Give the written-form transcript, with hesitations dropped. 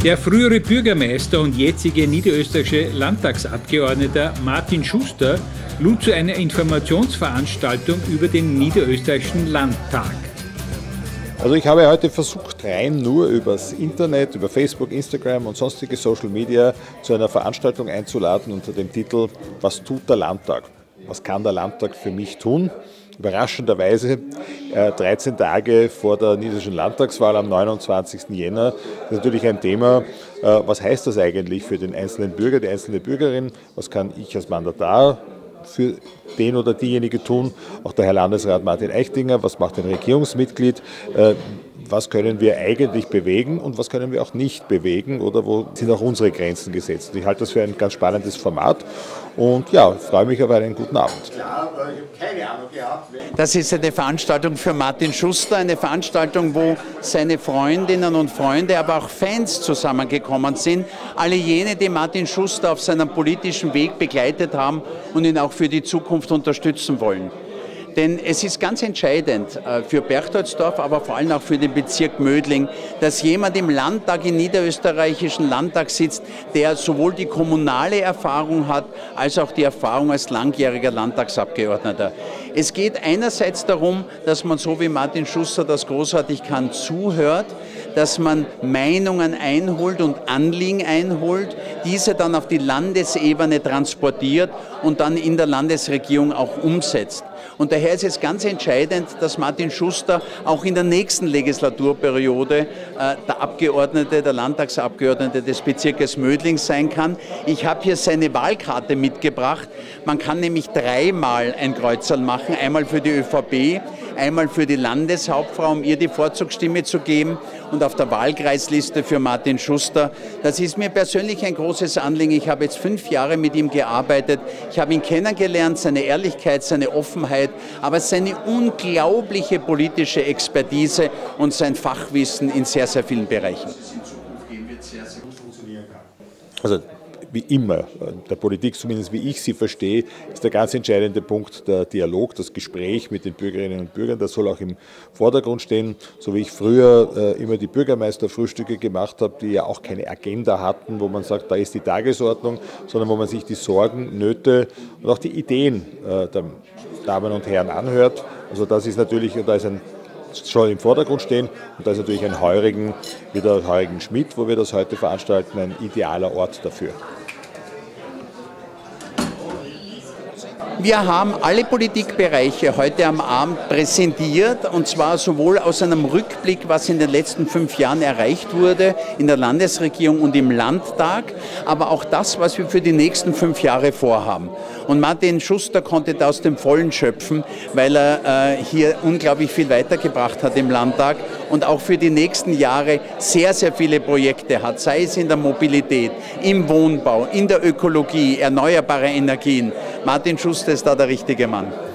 Der frühere Bürgermeister und jetzige niederösterreichische Landtagsabgeordneter Martin Schuster lud zu einer Informationsveranstaltung über den niederösterreichischen Landtag. Also ich habe heute versucht, rein nur übers Internet, über Facebook, Instagram und sonstige Social Media zu einer Veranstaltung einzuladen unter dem Titel „Was tut der Landtag? Was kann der Landtag für mich tun?" Überraschenderweise 13 Tage vor der niederösterreichischen Landtagswahl am 29. Jänner ist natürlich ein Thema, was heißt das eigentlich für den einzelnen Bürger, die einzelne Bürgerin, was kann ich als Mandatar für den oder diejenige tun, auch der Herr Landesrat Martin Eichtinger, was macht ein Regierungsmitglied, was können wir eigentlich bewegen und was können wir auch nicht bewegen oder wo sind auch unsere Grenzen gesetzt. Ich halte das für ein ganz spannendes Format und ja, freue mich auf einen guten Abend. Das ist eine Veranstaltung für Martin Schuster, eine Veranstaltung, wo seine Freundinnen und Freunde, aber auch Fans zusammengekommen sind. Alle jene, die Martin Schuster auf seinem politischen Weg begleitet haben und ihn auch für die Zukunft unterstützen wollen. Denn es ist ganz entscheidend für Berchtoldsdorf, aber vor allem auch für den Bezirk Mödling, dass jemand im Landtag, im niederösterreichischen Landtag sitzt, der sowohl die kommunale Erfahrung hat, als auch die Erfahrung als langjähriger Landtagsabgeordneter. Es geht einerseits darum, dass man so wie Martin Schuster das großartig kann, zuhört, dass man Meinungen einholt und Anliegen einholt, diese dann auf die Landesebene transportiert und dann in der Landesregierung auch umsetzt. Und daher ist es ganz entscheidend, dass Martin Schuster auch in der nächsten Legislaturperiode der Abgeordnete, der Landtagsabgeordnete des Bezirkes Mödling sein kann. Ich habe hier seine Wahlkarte mitgebracht. Man kann nämlich dreimal ein Kreuzerl machen, einmal für die ÖVP, einmal für die Landeshauptfrau, um ihr die Vorzugsstimme zu geben und auf der Wahlkreisliste für Martin Schuster. Das ist mir persönlich ein großes Anliegen. Ich habe jetzt 5 Jahre mit ihm gearbeitet. Ich habe ihn kennengelernt, seine Ehrlichkeit, seine Offenheit, aber seine unglaubliche politische Expertise und sein Fachwissen in sehr, sehr vielen Bereichen. Also wie immer, der Politik, zumindest wie ich sie verstehe, ist der ganz entscheidende Punkt der Dialog, das Gespräch mit den Bürgerinnen und Bürgern. Das soll auch im Vordergrund stehen, so wie ich früher immer die Bürgermeisterfrühstücke gemacht habe, die ja auch keine Agenda hatten, wo man sagt, da ist die Tagesordnung, sondern wo man sich die Sorgen, Nöte und auch die Ideen der Damen und Herren anhört. Also das ist natürlich, da ist soll im Vordergrund stehen und da ist natürlich ein Heurigen, wie der Heurigen Schmidt, wo wir das heute veranstalten, ein idealer Ort dafür. Wir haben alle Politikbereiche heute am Abend präsentiert, und zwar sowohl aus einem Rückblick, was in den letzten 5 Jahren erreicht wurde in der Landesregierung und im Landtag, aber auch das, was wir für die nächsten 5 Jahre vorhaben. Und Martin Schuster konnte da aus dem Vollen schöpfen, weil er hier unglaublich viel weitergebracht hat im Landtag und auch für die nächsten Jahre sehr, sehr viele Projekte hat, sei es in der Mobilität, im Wohnbau, in der Ökologie, erneuerbare Energien. Martin Schuster ist da der richtige Mann.